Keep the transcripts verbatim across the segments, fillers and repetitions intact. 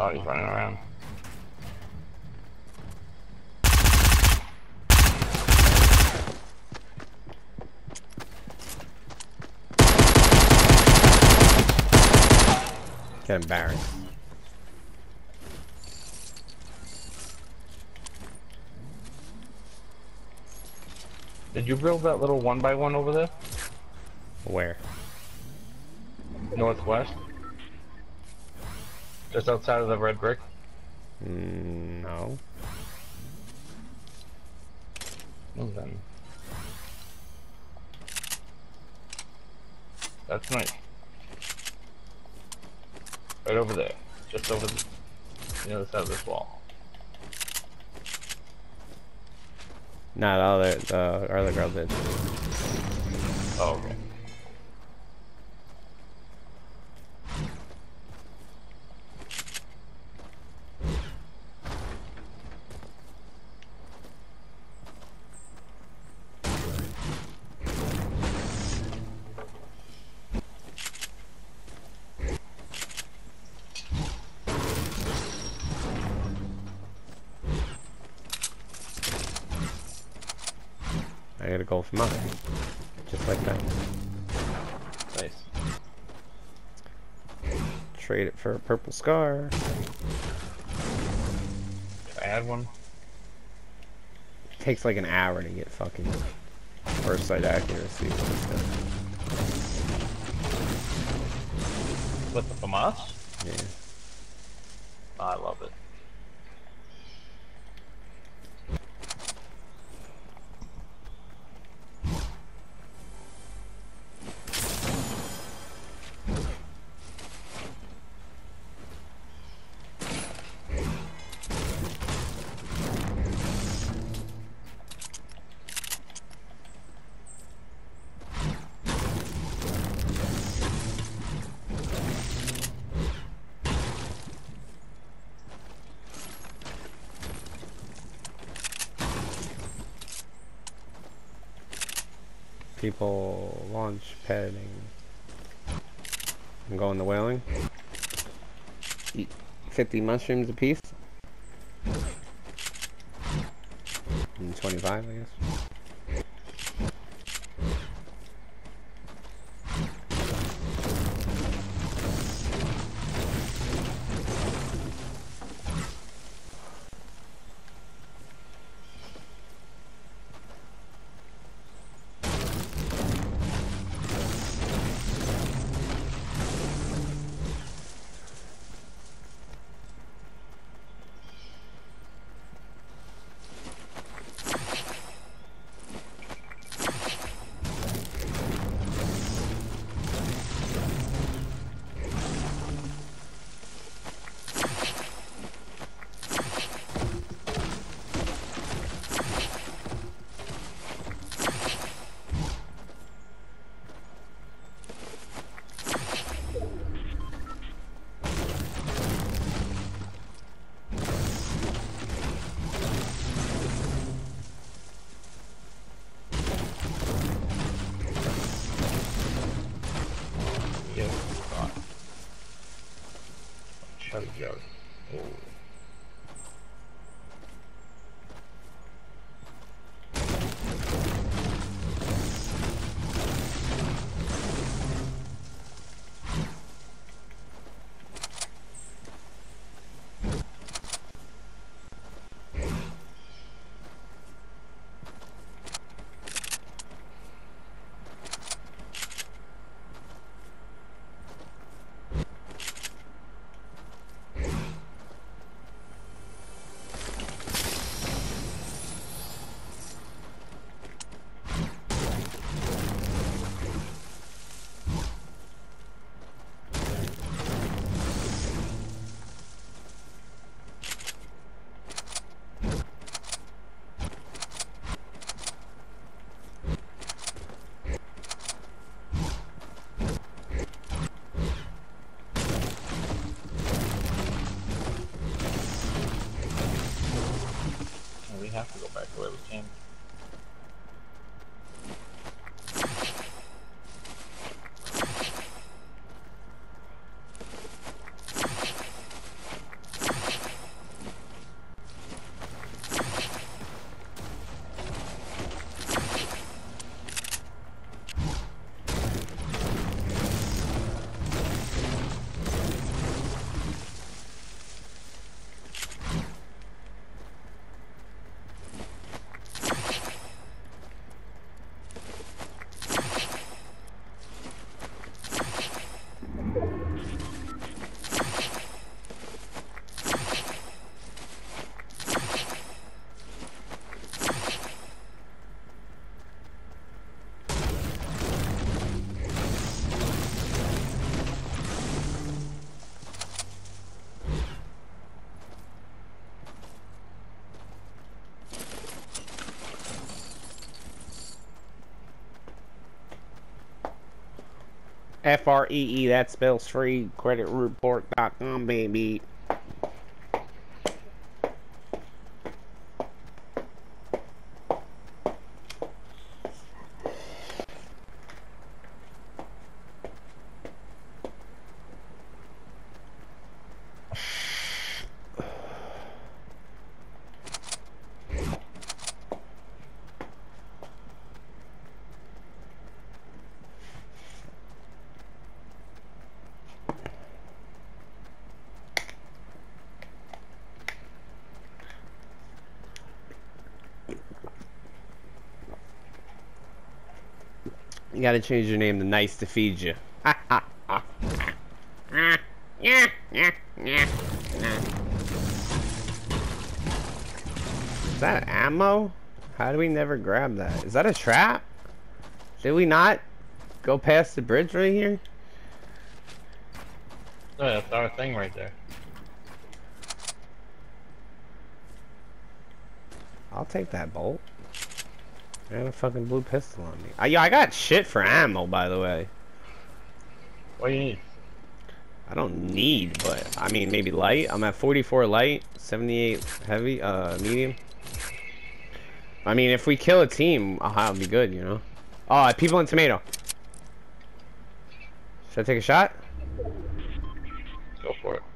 Oh, he's running around. Get embarrassed. Did you build that little one by one over there? Where? Northwest? Just outside of the red brick? Mm, no. Well then. That's nice. Right over there. Just over the, the other side of this wall. Nah, the other, the other girl did. Oh, okay. I gotta go for mine. Just like that. Nice. Trade it for a purple scar. I had one. Takes like an hour to get fucking first sight accuracy. With the FAMAS? Yeah. Oh, I love it. People launch padding. I'm going to whaling. Eat fifty mushrooms a piece. And twenty-five, I guess. Chug jug. Oh. F R E E, that spells free. credit report dot com, baby. You gotta change your name to Nice to Feed You. Is that ammo? How do we never grab that? Is that a trap? Did we not go past the bridge right here? Oh, that's our thing right there. I'll take that bolt. I got a fucking blue pistol on me. Uh, yeah, I got shit for ammo, by the way. What do you need? I don't need, but I mean maybe light. I'm at forty-four light, seventy-eight heavy, uh, medium. I mean, if we kill a team, I'll be good, you know. Oh, people in tomato. Should I take a shot? Go for it.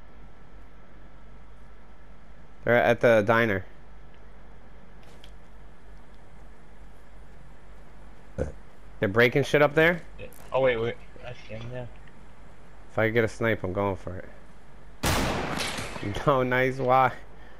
They're at the diner. They're breaking shit up there? Yeah. Oh, wait, wait. I see him, yeah. If I get a snipe, I'm going for it. No, nice. Why?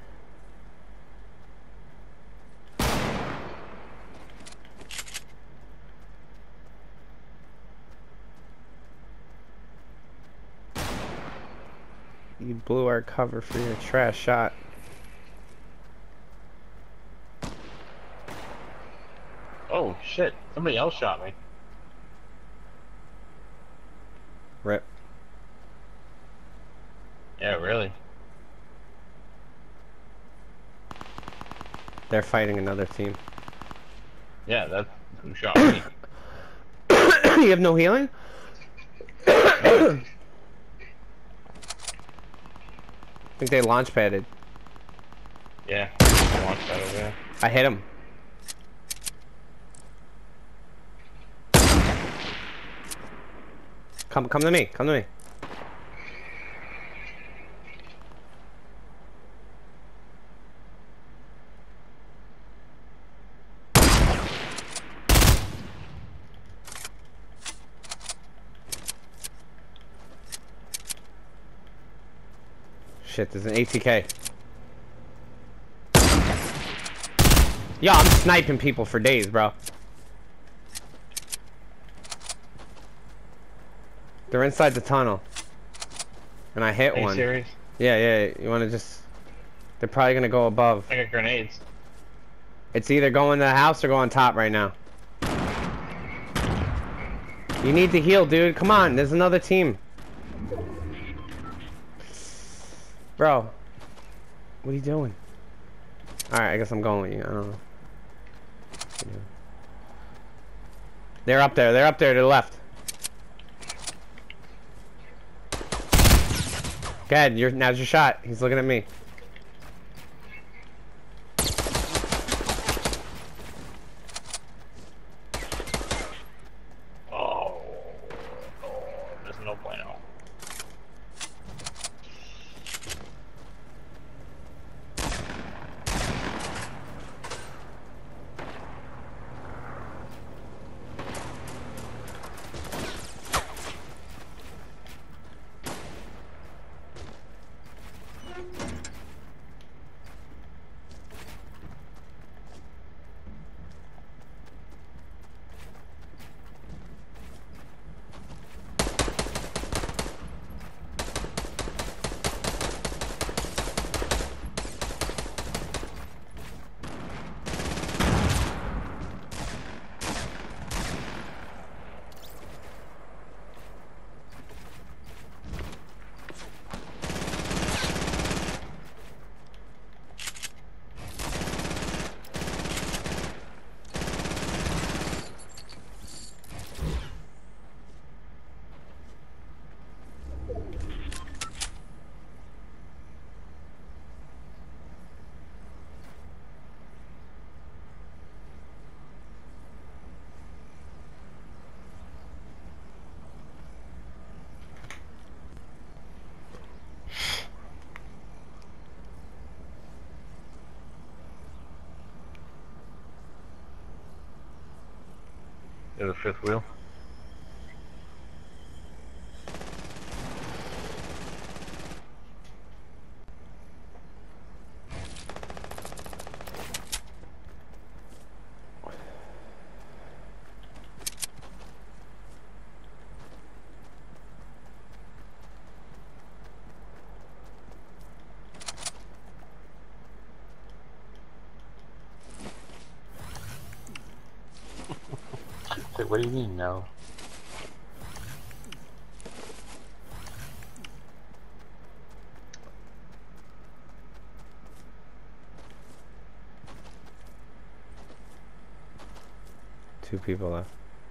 You blew our cover for your trash shot. Oh, shit. Somebody else shot me. Rip. Yeah, really. They're fighting another team. Yeah, that's who shot me. You have no healing? I think they launch padded. Yeah, launch that over there. I hit him. Come, come to me. Come to me. Shit, there's an A T K. Yo, I'm sniping people for days, bro. They're inside the tunnel. And I hit Are you one. serious? Yeah, yeah, you wanna just... They're probably gonna go above. I got grenades. It's either going to the house or go on top right now. You need to heal, dude. Come on, there's another team. Bro. What are you doing? Alright, I guess I'm going with you. I don't know. They're up there. They're up there to the left. Go ahead. You're, now's your shot. He's looking at me. Oh, oh there's no bueno. There's a fifth wheel. Wait, what do you mean, no? Two people left.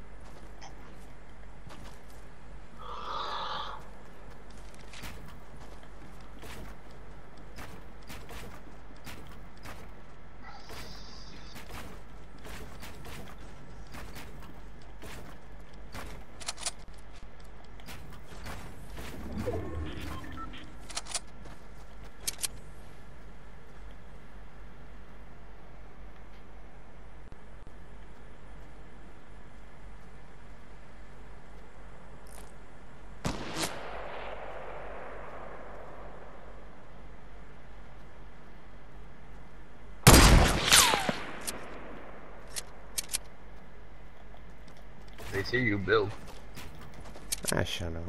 They see you build. Ah, shut up.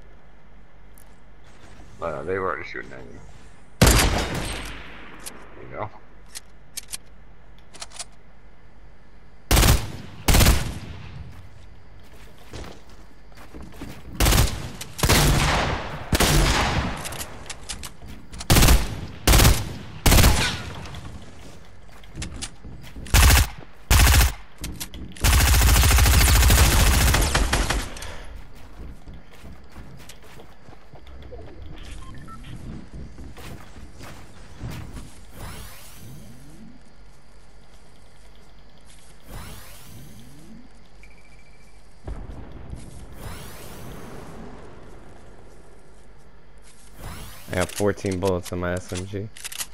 Uh, they were already shooting at you. There you go. I have fourteen bullets in my S M G.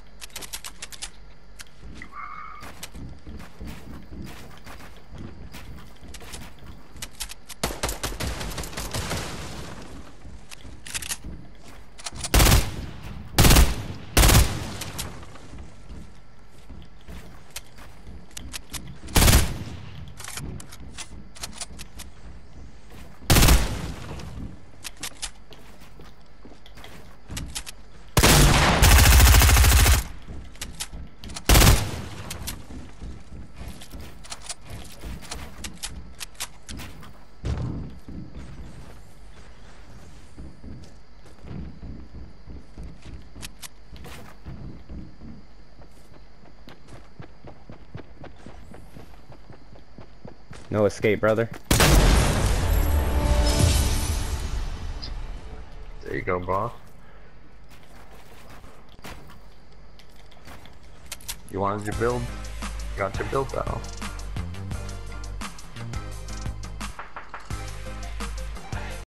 No escape, brother. There you go, boss. You wanted your build? Got your build out.